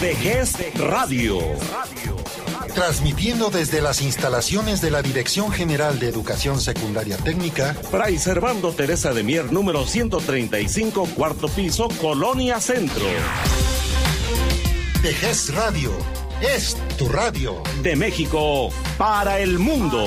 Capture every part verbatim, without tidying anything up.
Vejez Radio. Transmitiendo desde las instalaciones de la Dirección General de Educación Secundaria Técnica, Fray Servando Teresa de Mier, número ciento treinta y cinco, cuarto piso, Colonia Centro. Vejez Radio, es tu radio. De México para el mundo.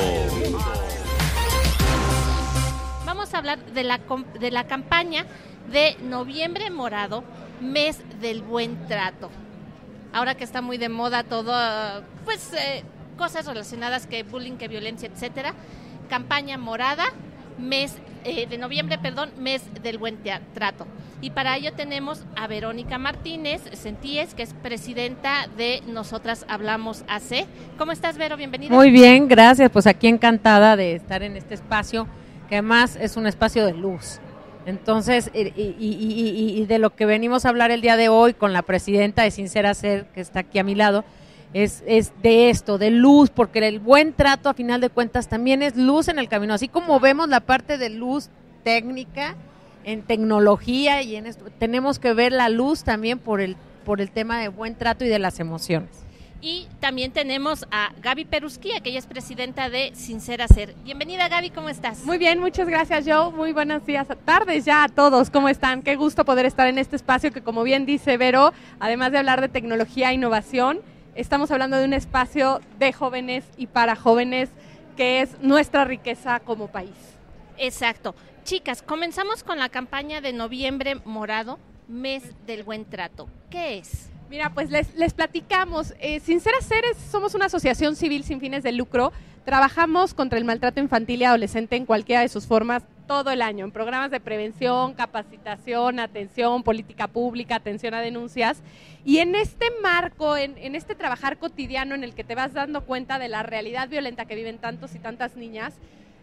Vamos a hablar de la, de la campaña de Noviembre Morado, mes del buen trato. Ahora que está muy de moda todo, pues, eh, cosas relacionadas que bullying, que violencia, etcétera. Campaña morada, mes eh, de noviembre, perdón, mes del buen trato. Y para ello tenemos a Verónica Martínez Sentíes, que es presidenta de Nosotras Hablamos A C. ¿Cómo estás, Vero? Bienvenida. Muy bien, gracias. Pues aquí encantada de estar en este espacio, que además es un espacio de luz. Entonces, y, y, y, y de lo que venimos a hablar el día de hoy con la presidenta de Sincera Ser, que está aquí a mi lado, es, es de esto, de luz, porque el buen trato, a final de cuentas, también es luz en el camino. Así como vemos la parte de luz técnica, en tecnología, y en esto, tenemos que ver la luz también por el, por el tema de buen trato y de las emociones. Y también tenemos a Gaby Perusquía, que ella es presidenta de Sincera Ser. Bienvenida, Gaby, ¿cómo estás? Muy bien, muchas gracias, Joe. Muy buenos días, tardes ya a todos. ¿Cómo están? Qué gusto poder estar en este espacio que, como bien dice Vero, además de hablar de tecnología e innovación, estamos hablando de un espacio de jóvenes y para jóvenes, que es nuestra riqueza como país. Exacto. Chicas, comenzamos con la campaña de Noviembre Morado, mes del buen trato. ¿Qué es? Mira, pues les, les platicamos. Eh, Sincera Ser es, somos una asociación civil sin fines de lucro. Trabajamos contra el maltrato infantil y adolescente en cualquiera de sus formas todo el año, en programas de prevención, capacitación, atención, política pública, atención a denuncias. Y en este marco, en, en este trabajar cotidiano en el que te vas dando cuenta de la realidad violenta que viven tantos y tantas niñas,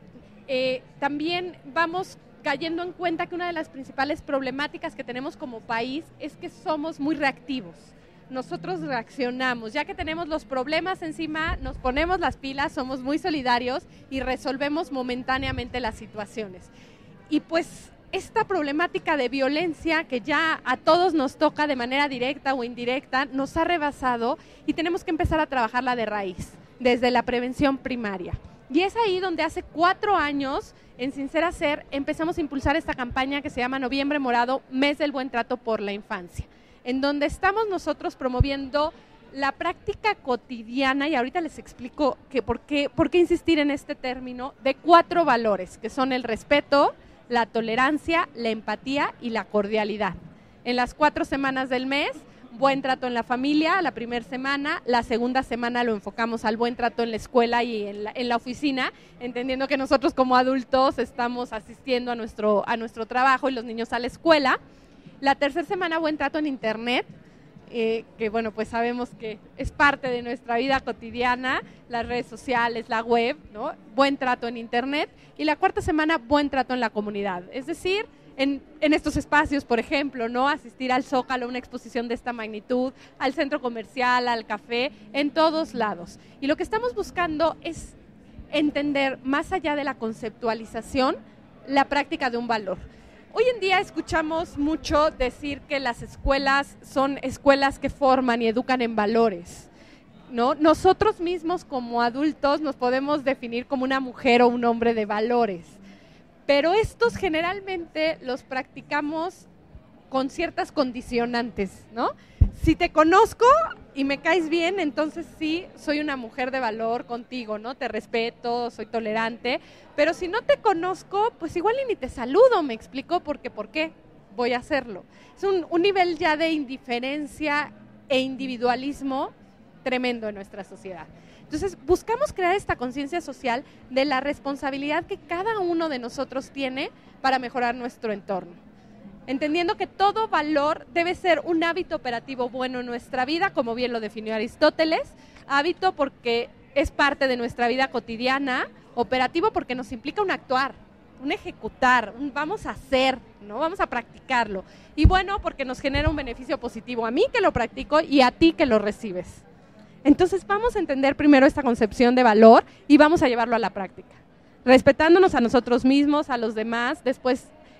eh, también vamos cayendo en cuenta que una de las principales problemáticas que tenemos como país es que somos muy reactivos. Nosotros reaccionamos, ya que tenemos los problemas encima, nos ponemos las pilas, somos muy solidarios y resolvemos momentáneamente las situaciones. Y pues esta problemática de violencia que ya a todos nos toca de manera directa o indirecta, nos ha rebasado y tenemos que empezar a trabajarla de raíz, desde la prevención primaria. Y es ahí donde hace cuatro años, en Sincera Ser, empezamos a impulsar esta campaña que se llama Noviembre Morado, Mes del Buen Trato por la Infancia, en donde estamos nosotros promoviendo la práctica cotidiana, y ahorita les explico que por qué, por qué insistir en este término, de cuatro valores, que son el respeto, la tolerancia, la empatía y la cordialidad. En las cuatro semanas del mes, buen trato en la familia, la primera semana, la segunda semana lo enfocamos al buen trato en la escuela y en la, en la oficina, entendiendo que nosotros como adultos estamos asistiendo a nuestro, a nuestro trabajo y los niños a la escuela. La tercera semana, buen trato en internet, eh, que bueno, pues sabemos que es parte de nuestra vida cotidiana, las redes sociales, la web, ¿no? Buen trato en internet. Y la cuarta semana, buen trato en la comunidad, es decir, En, en estos espacios, por ejemplo, ¿no? Asistir al Zócalo, una exposición de esta magnitud, al centro comercial, al café, en todos lados. Y lo que estamos buscando es entender, más allá de la conceptualización, la práctica de un valor. Hoy en día escuchamos mucho decir que las escuelas son escuelas que forman y educan en valores, ¿no? Nosotros mismos como adultos nos podemos definir como una mujer o un hombre de valores. Pero estos generalmente los practicamos con ciertas condicionantes, ¿no? Si te conozco y me caes bien, entonces sí, soy una mujer de valor contigo, ¿no? Te respeto, soy tolerante, pero si no te conozco, pues igual ni te saludo, me explico, porque ¿por qué voy a hacerlo? Es un, un nivel ya de indiferencia e individualismo tremendo en nuestra sociedad. Entonces, buscamos crear esta conciencia social de la responsabilidad que cada uno de nosotros tiene para mejorar nuestro entorno. Entendiendo que todo valor debe ser un hábito operativo bueno en nuestra vida, como bien lo definió Aristóteles, hábito porque es parte de nuestra vida cotidiana, operativo porque nos implica un actuar, un ejecutar, un vamos a hacer, ¿no? Vamos a practicarlo. Y bueno, porque nos genera un beneficio positivo a mí que lo practico y a ti que lo recibes. Entonces vamos a entender primero esta concepción de valor y vamos a llevarlo a la práctica, respetándonos a nosotros mismos, a los demás, después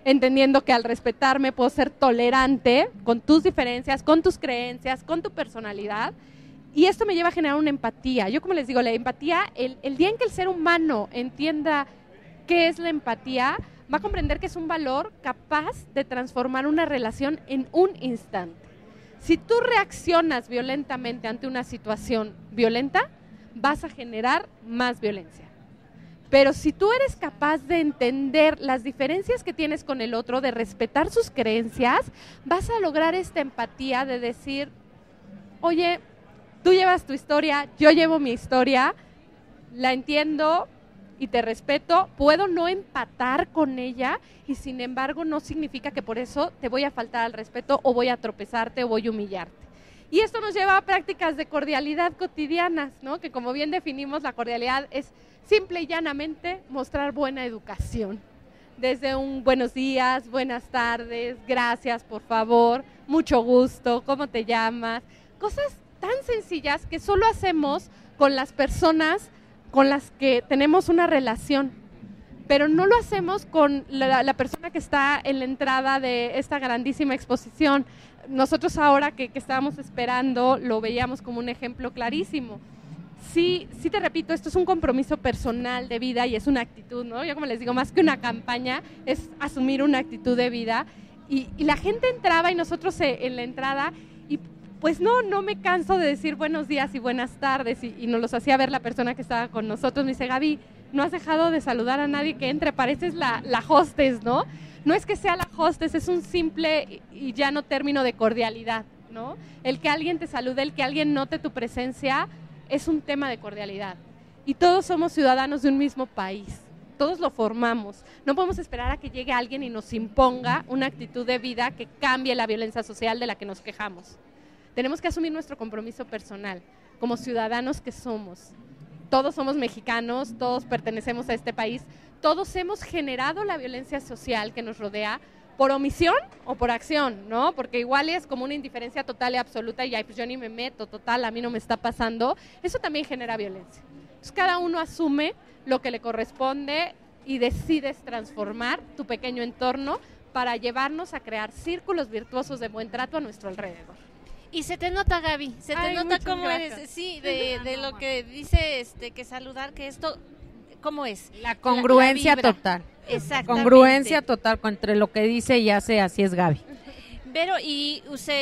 entendiendo que al respetarme puedo ser tolerante con tus diferencias, con tus creencias, con tu personalidad. Y esto me lleva a generar una empatía. Yo, como les digo, la empatía, el, el día en que el ser humano entienda qué es la empatía, va a comprender que es un valor capaz de transformar una relación en un instante. Si tú reaccionas violentamente ante una situación violenta, vas a generar más violencia. Pero si tú eres capaz de entender las diferencias que tienes con el otro, de respetar sus creencias, vas a lograr esta empatía de decir, oye, tú llevas tu historia, yo llevo mi historia, la entiendo y te respeto, puedo no empatar con ella y sin embargo no significa que por eso te voy a faltar al respeto o voy a tropezarte o voy a humillarte. Y esto nos lleva a prácticas de cordialidad cotidianas, ¿no? Que como bien definimos, la cordialidad es simple y llanamente mostrar buena educación. Desde un buenos días, buenas tardes, gracias, por favor, mucho gusto, ¿cómo te llamas? Cosas tan sencillas que solo hacemos con las personas con las que tenemos una relación, pero no lo hacemos con la, la persona que está en la entrada de esta grandísima exposición. Nosotros ahora que, que estábamos esperando lo veíamos como un ejemplo clarísimo. Sí, sí te repito, esto es un compromiso personal de vida y es una actitud, ¿no? Yo como les digo, más que una campaña, es asumir una actitud de vida. Y, y la gente entraba y nosotros eh, en la entrada, y pues no, no me canso de decir buenos días y buenas tardes, y, y nos los hacía ver la persona que estaba con nosotros. Me dice, Gaby, no has dejado de saludar a nadie que entre, pareces la, la hostess, ¿no? No es que sea la hostess, es un simple y llano término de cordialidad, ¿no? El que alguien te salude, el que alguien note tu presencia, es un tema de cordialidad. Y todos somos ciudadanos de un mismo país, todos lo formamos. No podemos esperar a que llegue alguien y nos imponga una actitud de vida que cambie la violencia social de la que nos quejamos. Tenemos que asumir nuestro compromiso personal, como ciudadanos que somos. Todos somos mexicanos, todos pertenecemos a este país, todos hemos generado la violencia social que nos rodea por omisión o por acción, ¿no? Porque igual es como una indiferencia total y absoluta y ay, pues yo ni me meto, total, a mí no me está pasando. Eso también genera violencia. Entonces cada uno asume lo que le corresponde y decides transformar tu pequeño entorno para llevarnos a crear círculos virtuosos de buen trato a nuestro alrededor. Y se te nota, Gaby, se te Ay, nota muchas cómo gracias. eres, sí, de, de lo que dice este que saludar, que esto, ¿cómo es? La congruencia La- la vibra. total. Exactamente. Congruencia total entre lo que dice y hace, así es Gaby. Pero y se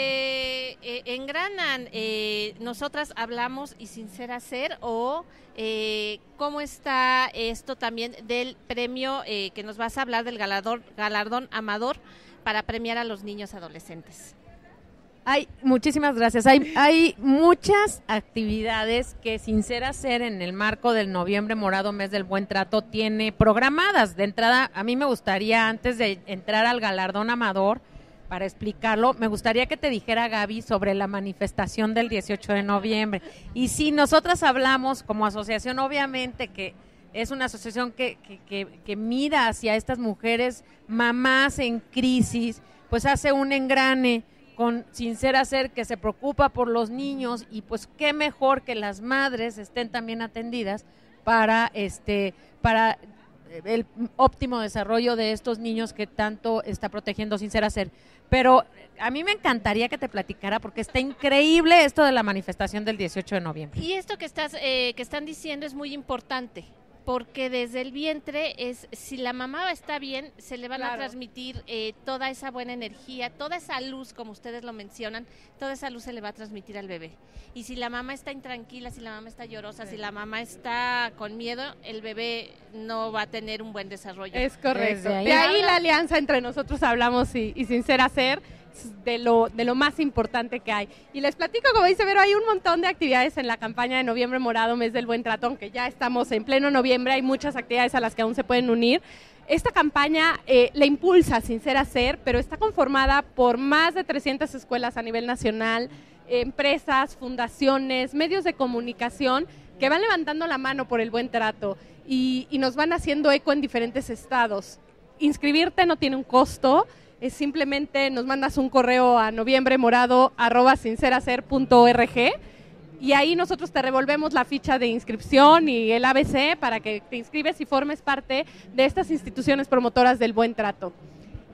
eh, engranan, eh, nosotras hablamos y sin ser hacer, o eh, cómo está esto también del premio eh, que nos vas a hablar del galardón, galardón Amador para premiar a los niños adolescentes. Hay, muchísimas gracias. Hay, hay muchas actividades que Sin Ser Hacer en el marco del Noviembre Morado, Mes del Buen Trato, tiene programadas. De entrada, a mí me gustaría, antes de entrar al galardón Amador, para explicarlo, me gustaría que te dijera, Gaby, sobre la manifestación del dieciocho de noviembre. Y si nosotras hablamos como asociación, obviamente que es una asociación que, que, que, que mira hacia estas mujeres, mamás en crisis, pues hace un engrane con Sin Ser Hacer, que se preocupa por los niños, y pues qué mejor que las madres estén también atendidas para este para el óptimo desarrollo de estos niños que tanto está protegiendo Sin Ser Hacer. Pero a mí me encantaría que te platicara, porque está increíble esto de la manifestación del dieciocho de noviembre. Y esto que estás eh, que están diciendo es muy importante, porque desde el vientre es, si la mamá está bien, se le van Claro. a transmitir eh, toda esa buena energía, toda esa luz, como ustedes lo mencionan, toda esa luz se le va a transmitir al bebé. Y si la mamá está intranquila, si la mamá está llorosa, sí. si la mamá está con miedo, el bebé no va a tener un buen desarrollo. Es correcto. Desde ahí. De ahí la alianza entre nosotros hablamos y, y Sin Ser Hacer, de lo, de lo más importante que hay. Y les platico, como dice Vero, hay un montón de actividades en la campaña de Noviembre Morado, Mes del Buen Trato, aunque ya estamos en pleno noviembre, hay muchas actividades a las que aún se pueden unir. Esta campaña eh, la impulsa Sin Ser Hacer, pero está conformada por más de trescientas escuelas a nivel nacional, eh, empresas, fundaciones, medios de comunicación que van levantando la mano por el buen trato y, y nos van haciendo eco en diferentes estados. Inscribirte no tiene un costo, es simplemente nos mandas un correo a noviembremorado arroba sincerhacer punto org y ahí nosotros te revolvemos la ficha de inscripción y el A B C para que te inscribes y formes parte de estas instituciones promotoras del buen trato.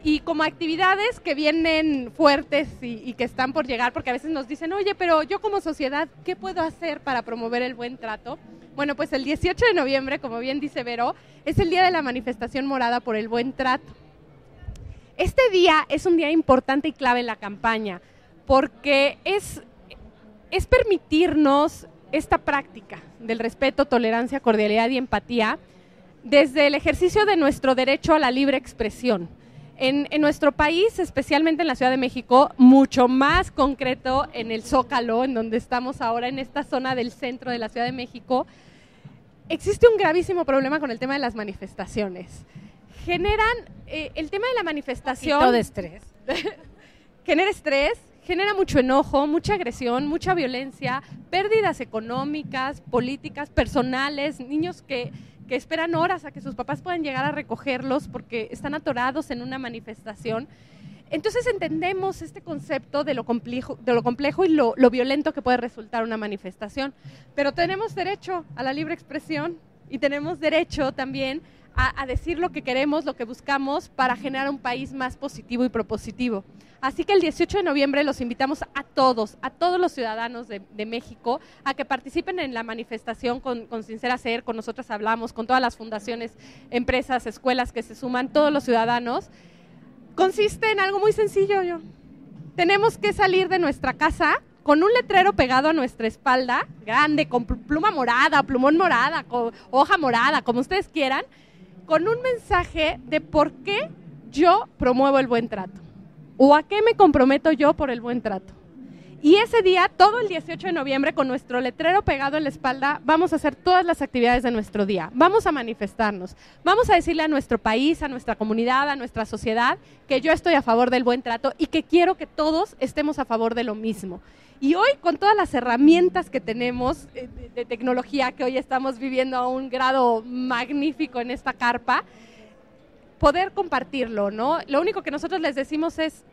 Y como actividades que vienen fuertes y, y que están por llegar, porque a veces nos dicen, oye, pero yo como sociedad, ¿qué puedo hacer para promover el buen trato? Bueno, pues el dieciocho de noviembre, como bien dice Vero, es el día de la manifestación morada por el buen trato. Este día es un día importante y clave en la campaña, porque es, es permitirnos esta práctica del respeto, tolerancia, cordialidad y empatía desde el ejercicio de nuestro derecho a la libre expresión. En, en nuestro país, especialmente en la Ciudad de México, mucho más concreto en el Zócalo, en donde estamos ahora, en esta zona del centro de la Ciudad de México, existe un gravísimo problema con el tema de las manifestaciones. Generan, eh, el tema de la manifestación... Un poquito de estrés. genera estrés, genera mucho enojo, mucha agresión, mucha violencia, pérdidas económicas, políticas, personales, niños que... que esperan horas a que sus papás puedan llegar a recogerlos porque están atorados en una manifestación. Entonces entendemos este concepto de lo complejo, de lo complejo y lo, lo violento que puede resultar una manifestación, pero tenemos derecho a la libre expresión y tenemos derecho también a, a decir lo que queremos, lo que buscamos para generar un país más positivo y propositivo. Así que el dieciocho de noviembre los invitamos a todos, a todos los ciudadanos de, de México, a que participen en la manifestación con, con Sincera Ser, con Nosotras Hablamos, con todas las fundaciones, empresas, escuelas que se suman, todos los ciudadanos. Consiste en algo muy sencillo, yo. Tenemos que salir de nuestra casa con un letrero pegado a nuestra espalda, grande, con pluma morada, plumón morada, con hoja morada, como ustedes quieran, con un mensaje de por qué yo promuevo el buen trato. ¿O a qué me comprometo yo por el buen trato? Y ese día, todo el dieciocho de noviembre, con nuestro letrero pegado en la espalda, vamos a hacer todas las actividades de nuestro día. Vamos a manifestarnos. Vamos a decirle a nuestro país, a nuestra comunidad, a nuestra sociedad, que yo estoy a favor del buen trato y que quiero que todos estemos a favor de lo mismo. Y hoy, con todas las herramientas que tenemos de, de tecnología, que hoy estamos viviendo a un grado magnífico en esta carpa, poder compartirlo, ¿no? Lo único que nosotros les decimos es,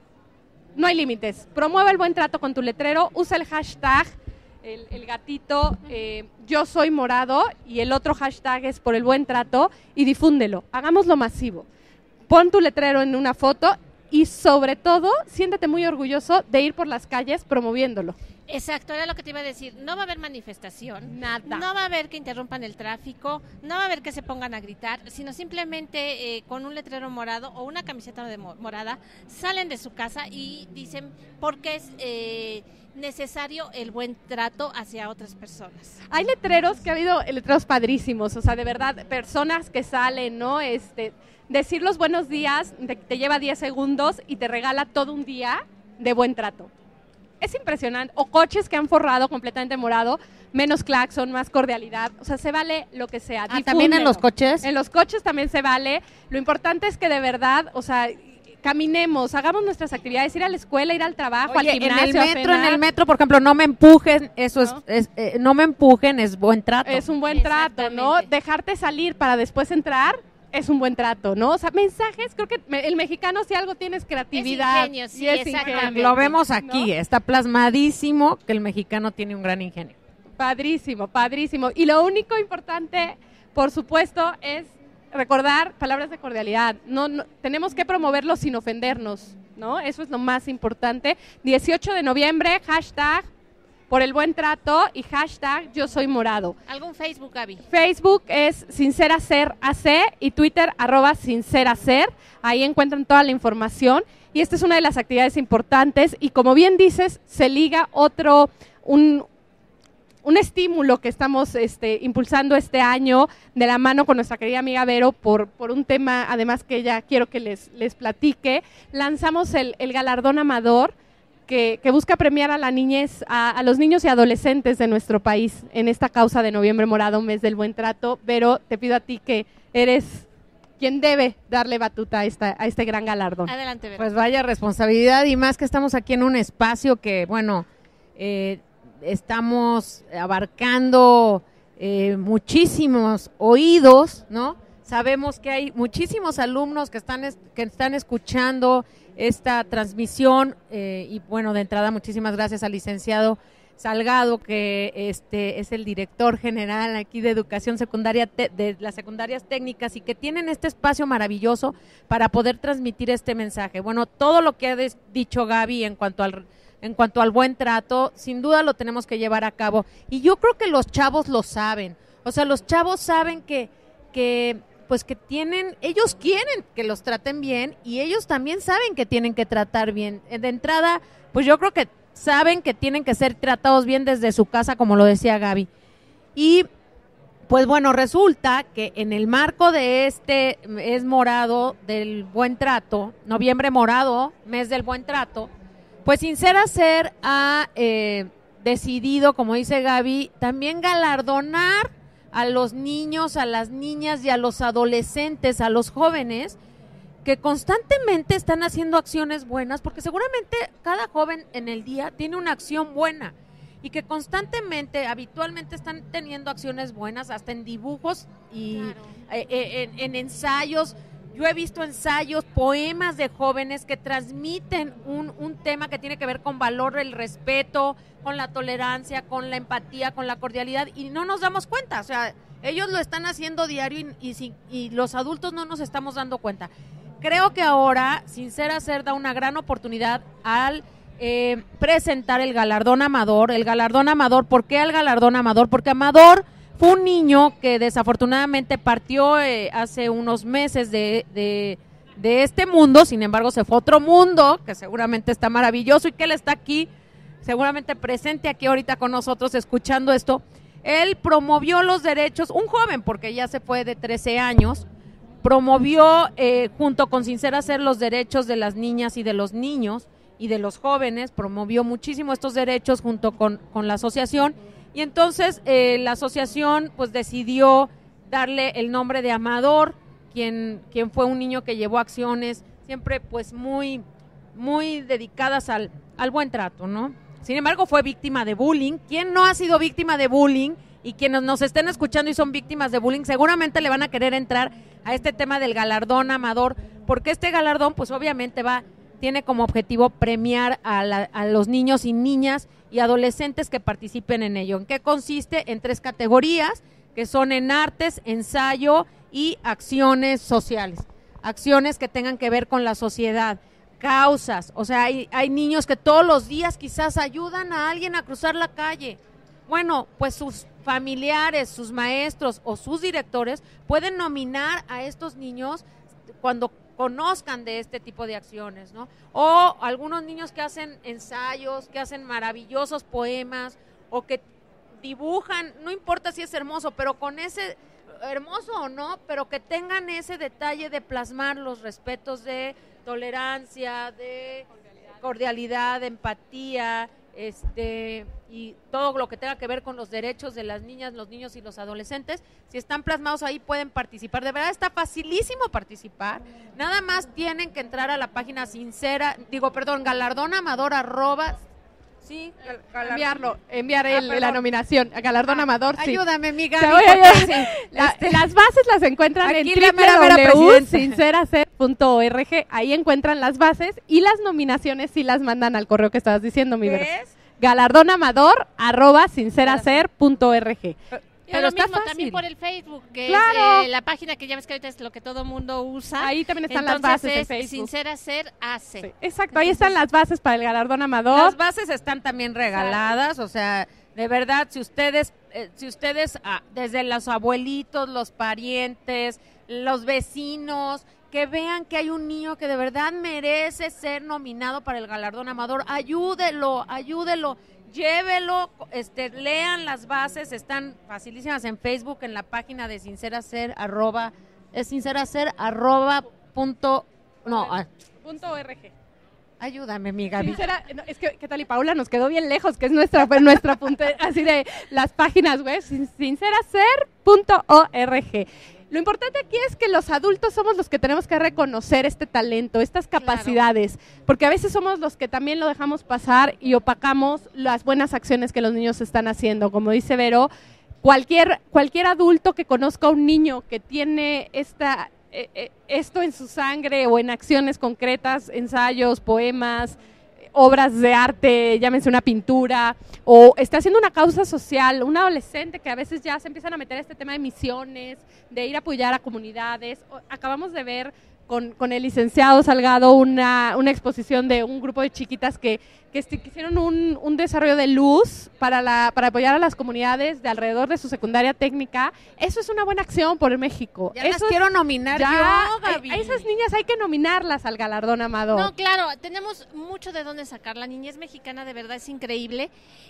no hay límites, promueve el buen trato con tu letrero, usa el hashtag, el, el gatito, eh, yo soy morado, y el otro hashtag es por el buen trato, y difúndelo, hagámoslo masivo. Pon tu letrero en una foto y sobre todo, siéntete muy orgulloso de ir por las calles promoviéndolo. Exacto, era lo que te iba a decir. No va a haber manifestación, Nada. No va a haber que interrumpan el tráfico, no va a haber que se pongan a gritar, sino simplemente eh, con un letrero morado o una camiseta de morada salen de su casa y dicen por qué es eh, necesario el buen trato hacia otras personas. Hay letreros que ha habido letreros padrísimos, o sea, de verdad, personas que salen, ¿no? Este, decir los buenos días te, te lleva diez segundos y te regala todo un día de buen trato. Es impresionante. O coches que han forrado completamente morado, menos claxon, más cordialidad. O sea, se vale lo que sea. Ah, ¿también en los coches? En los coches también se vale. Lo importante es que de verdad, o sea, caminemos, hagamos nuestras actividades, ir a la escuela, ir al trabajo, Oye, al gimnasio, en el metro, a cenar. en el metro, por ejemplo, no me empujen, eso ¿No? es, es eh, no me empujen, es buen trato. Es un buen trato, ¿no? Dejarte salir para después entrar es un buen trato, ¿no? O sea, mensajes, creo que me, el mexicano si algo tiene es creatividad. Es ingenio, sí, y es exactamente. ingenio, Lo vemos aquí, ¿no? está plasmadísimo que el mexicano tiene un gran ingenio. Padrísimo, padrísimo. Y lo único importante, por supuesto, es recordar palabras de cordialidad. No, no, tenemos que promoverlo sin ofendernos, ¿no? Eso es lo más importante. dieciocho de noviembre, hashtag por el buen trato y hashtag yo soy morado. ¿Algún Facebook, Gaby? Facebook es Sincera Ser A C y Twitter arroba Sincera Ser. Ahí encuentran toda la información. Y esta es una de las actividades importantes. Y como bien dices, se liga otro, un, un estímulo que estamos este, impulsando este año de la mano con nuestra querida amiga Vero por, por un tema, además que ella quiero que les, les platique. Lanzamos el, el galardón Amador, Que, que busca premiar a la niñez, a, a los niños y adolescentes de nuestro país en esta causa de Noviembre Morado, mes del buen trato. Pero te pido a ti que eres quien debe darle batuta a, esta, a este gran galardón. Adelante, Vera. Pues vaya responsabilidad, y más que estamos aquí en un espacio que, bueno, eh, estamos abarcando eh, muchísimos oídos, ¿no? Sabemos que hay muchísimos alumnos que están, es, que están escuchando esta transmisión eh, y bueno, de entrada muchísimas gracias al licenciado Salgado, que este es el director general aquí de educación secundaria, te, de las secundarias técnicas, y que tienen este espacio maravilloso para poder transmitir este mensaje. Bueno, todo lo que ha des, dicho Gaby en cuanto al en cuanto al buen trato, sin duda lo tenemos que llevar a cabo. Y yo creo que los chavos lo saben. O sea, los chavos saben que, que pues que tienen, ellos quieren que los traten bien, y ellos también saben que tienen que tratar bien. De entrada, pues yo creo que saben que tienen que ser tratados bien desde su casa, como lo decía Gaby. Y pues bueno, resulta que en el marco de este mes morado del buen trato, noviembre morado, mes del buen trato, pues Sincera Ser ha eh, decidido, como dice Gaby, también galardonar a los niños, a las niñas y a los adolescentes, a los jóvenes, que constantemente están haciendo acciones buenas, porque seguramente cada joven en el día tiene una acción buena, y que constantemente, habitualmente están teniendo acciones buenas, hasta en dibujos y claro. eh, eh, en, en ensayos. Yo he visto ensayos, poemas de jóvenes que transmiten un, un tema que tiene que ver con valor, el respeto, con la tolerancia, con la empatía, con la cordialidad, y no nos damos cuenta. O sea, ellos lo están haciendo diario y, y, si, y los adultos no nos estamos dando cuenta. Creo que ahora Sincera Ser da una gran oportunidad al eh, presentar el galardón Amador. El galardón Amador, ¿por qué el galardón Amador? Porque Amador fue un niño que desafortunadamente partió eh, hace unos meses de, de, de este mundo, sin embargo se fue a otro mundo, que seguramente está maravilloso, y que él está aquí, seguramente presente aquí ahorita con nosotros escuchando esto. Él promovió los derechos, un joven, porque ya se fue de trece años, promovió eh, junto con Sincera Ser los derechos de las niñas y de los niños y de los jóvenes, promovió muchísimo estos derechos junto con, con la asociación, y entonces eh, la asociación pues decidió darle el nombre de Amador, quien, quien fue un niño que llevó acciones siempre pues muy, muy dedicadas al, al buen trato, ¿no? Sin embargo fue víctima de bullying. ¿Quién no ha sido víctima de bullying? Y quienes nos estén escuchando y son víctimas de bullying seguramente le van a querer entrar a este tema del galardón Amador, porque este galardón pues obviamente va, tiene como objetivo premiar a, la, a los niños y niñas y adolescentes que participen en ello. ¿En qué consiste? En tres categorías, que son en artes, ensayo y acciones sociales, acciones que tengan que ver con la sociedad, causas. O sea, hay, hay niños que todos los días quizás ayudan a alguien a cruzar la calle. Bueno, pues sus familiares, sus maestros o sus directores pueden nominar a estos niños cuando conozcan de este tipo de acciones, ¿no? O algunos niños que hacen ensayos, que hacen maravillosos poemas o que dibujan, no importa si es hermoso, pero con ese, hermoso o no, pero que tengan ese detalle de plasmar los respetos de tolerancia, de cordialidad, cordialidad de empatía, este y todo lo que tenga que ver con los derechos de las niñas, los niños y los adolescentes. Si están plasmados ahí pueden participar, de verdad está facilísimo participar, nada más tienen que entrar a la página Sincera, digo perdón, galardón amador arroba, sí, gal, enviarlo, enviar el, ah, la nominación a galardón ah, amador, sí. Ayúdame, amiga. Sí, la, este, las bases las encuentran en doble u doble u doble u punto sincera ser punto org, ahí encuentran las bases y las nominaciones sí las mandan al correo que estabas diciendo, mi verdad. ¿Qué es? galardón amador arroba sincera ser punto org. Pero, Pero lo mismo fácil. También por el Facebook, que claro. es eh, la página que ya ves que ahorita es lo que todo mundo usa. Ahí también están Entonces las bases es en Facebook. Sincera Ser hace. Sí, exacto, ahí están las bases para el galardón amador. Las bases están también regaladas, o sea, de verdad, si ustedes, eh, si ustedes ah, desde los abuelitos, los parientes, los vecinos, que vean que hay un niño que de verdad merece ser nominado para el galardón amador, ayúdelo, ayúdelo, llévelo, este, lean las bases, están facilísimas en Facebook, en la página de Sincera Ser, arroba, es Sincera Ser, arroba, punto, no, ah, punto org. Ayúdame, mi Gaby. Sincera, no, es que, ¿qué tal? Y Paula nos quedó bien lejos, que es nuestra, nuestra punta, así de las páginas web, sincera ser punto org. Lo importante aquí es que los adultos somos los que tenemos que reconocer este talento, estas capacidades, claro. Porque a veces somos los que también lo dejamos pasar y opacamos las buenas acciones que los niños están haciendo. Como dice Vero, cualquier, cualquier adulto que conozca a un niño que tiene esta, eh, eh, esto en su sangre o en acciones concretas, ensayos, poemas, obras de arte, llámense una pintura, o esté haciendo una causa social, un adolescente que a veces ya se empiezan a meter a este tema de misiones, de ir a apoyar a comunidades. Acabamos de ver con, con el licenciado Salgado una, una exposición de un grupo de chiquitas que, que, este, que hicieron un, un desarrollo de luz para, la, para apoyar a las comunidades de alrededor de su secundaria técnica. Eso es una buena acción por México. Ya Eso las es, quiero nominar ya, yo, Gaby. A esas niñas hay que nominarlas al galardón Amador. No, claro, tenemos mucho de dónde sacar. La niñez mexicana de verdad es increíble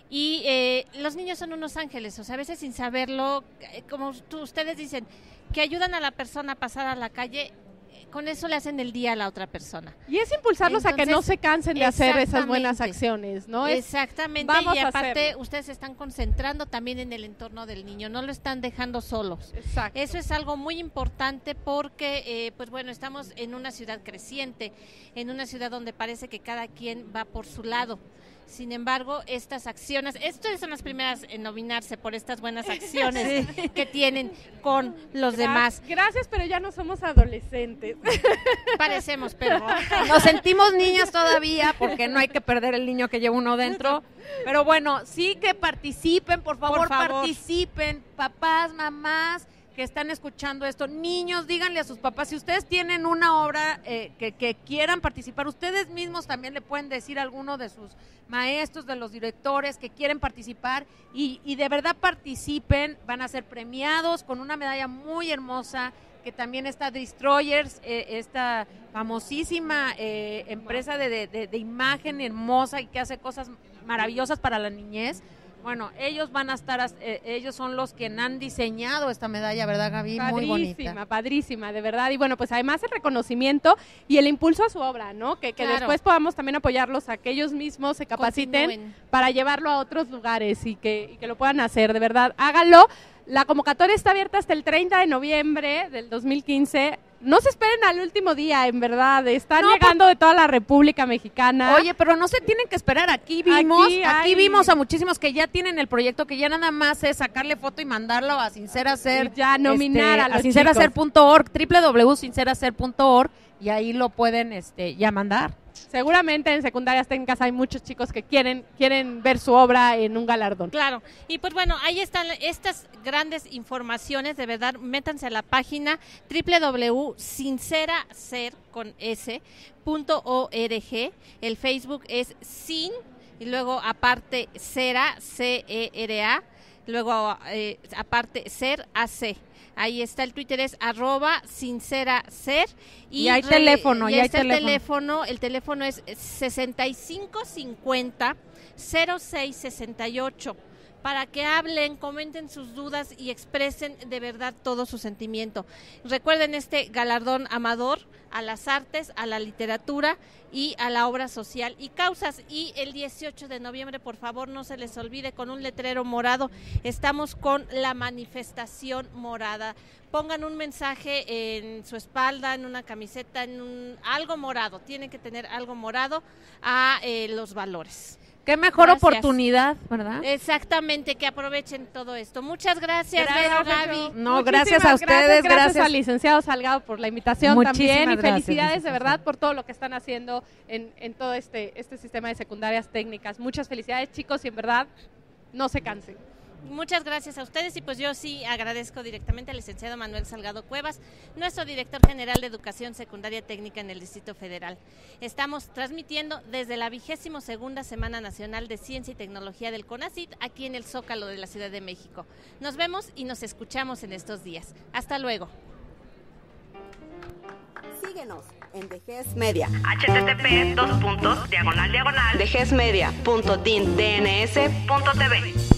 y eh, los niños son unos ángeles, o sea, a veces sin saberlo, eh, como tú, ustedes dicen, que ayudan a la persona a pasar a la calle, eh, con eso le hacen el día a la otra persona. Y es impulsarlos Entonces, a que no se cansen de hacer esas buenas acciones, ¿no? Es, exactamente, vamos y a aparte hacerlo. ustedes se están concentrando también en el entorno del niño, no lo están dejando solos. Exacto. Eso es algo muy importante porque, eh, pues bueno, estamos en una ciudad creciente, en una ciudad donde parece que cada quien va por su lado. Sin embargo, estas acciones, estas son las primeras en nominarse por estas buenas acciones sí. que tienen con los Gra- demás. Gracias, pero ya no somos adolescentes. Parecemos, pero nos sentimos niñas todavía porque no hay que perder el niño que lleva uno dentro. Pero bueno, sí que participen, por favor, Por favor. participen, papás, mamás que están escuchando esto, niños, díganle a sus papás, si ustedes tienen una obra eh, que, que quieran participar, ustedes mismos también le pueden decir a alguno de sus maestros, de los directores que quieren participar y, y de verdad participen, van a ser premiados con una medalla muy hermosa, que también está Destroyers, eh, esta famosísima eh, empresa de, de, de, de imagen hermosa y que hace cosas maravillosas para la niñez. Bueno, ellos van a estar, eh, ellos son los que han diseñado esta medalla, ¿verdad, Gaby? Muy bonita. Padrísima, padrísima, de verdad. Y bueno, pues además el reconocimiento y el impulso a su obra, ¿no? Que, que Claro. después podamos también apoyarlos a que ellos mismos se capaciten Continúen. para llevarlo a otros lugares y que, y que lo puedan hacer, de verdad. Háganlo. La convocatoria está abierta hasta el treinta de noviembre del dos mil quince. No se esperen al último día, en verdad. Están No, llegando de toda la República Mexicana. Oye, pero no se tienen que esperar. Aquí vimos, aquí, Aquí hay- vimos a muchísimos que ya tienen el proyecto, que ya nada más es sacarle foto y mandarlo a Sinceracer. Y ya nominar a los sinceracer punto org, doble u doble u doble u punto sinceracer punto org, y ahí lo pueden este, ya mandar. Seguramente en secundarias técnicas hay muchos chicos que quieren, quieren ver su obra en un galardón. Claro, y pues bueno, ahí están estas grandes informaciones, de verdad, métanse a la página doble u doble u doble u punto sinceracer con s punto org, el Facebook es sin, y luego aparte cera, C E R A, luego eh, aparte ser, A C. Ahí está, el Twitter es arroba sinceracer. Y hay re- teléfono, y y hay está el teléfono. teléfono, el teléfono es sesenta y cinco cincuenta cero seis sesenta y ocho, para que hablen, comenten sus dudas y expresen de verdad todo su sentimiento. Recuerden este galardón Amador a las artes, a la literatura y a la obra social y causas. Y el dieciocho de noviembre, por favor, no se les olvide, con un letrero morado, estamos con la manifestación morada. Pongan un mensaje en su espalda, en una camiseta, en un, algo morado. Tienen que tener algo morado a eh, los valores. Qué mejor Gracias. oportunidad, ¿verdad? Exactamente, que aprovechen todo esto. Muchas gracias, Vero, Gaby. No, Muchísimas gracias a ustedes, gracias, gracias. al licenciado Salgado por la invitación Muchísimas también y gracias, felicidades de licenciado. verdad por todo lo que están haciendo en, en todo este, este sistema de secundarias técnicas. Muchas felicidades, chicos, y en verdad no se cansen. Muchas gracias a ustedes y pues yo sí agradezco directamente al licenciado Manuel Salgado Cuevas, nuestro director general de Educación Secundaria Técnica en el Distrito Federal. Estamos transmitiendo desde la vigésimo segunda Semana Nacional de Ciencia y Tecnología del CONACYT aquí en el Zócalo de la Ciudad de México. Nos vemos y nos escuchamos en estos días. Hasta luego. Síguenos en D G E S Media. H T T P dos puntos diagonal diagonal D G E S Media punto D I N D N S punto T V.